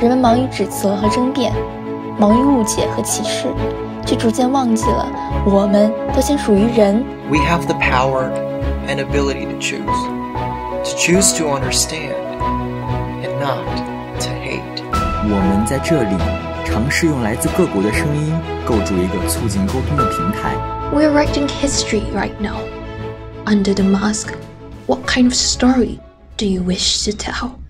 人们忙于指责和争辩，忙于误解和歧视，却逐渐忘记了我们都先属于人。 We have the power and ability to choose to understand and not to hate. 我们在这里尝试用来自各国的声音构筑一个促进沟通的平台。 We're writing history right now. Under the mask, what kind of story do you wish to tell?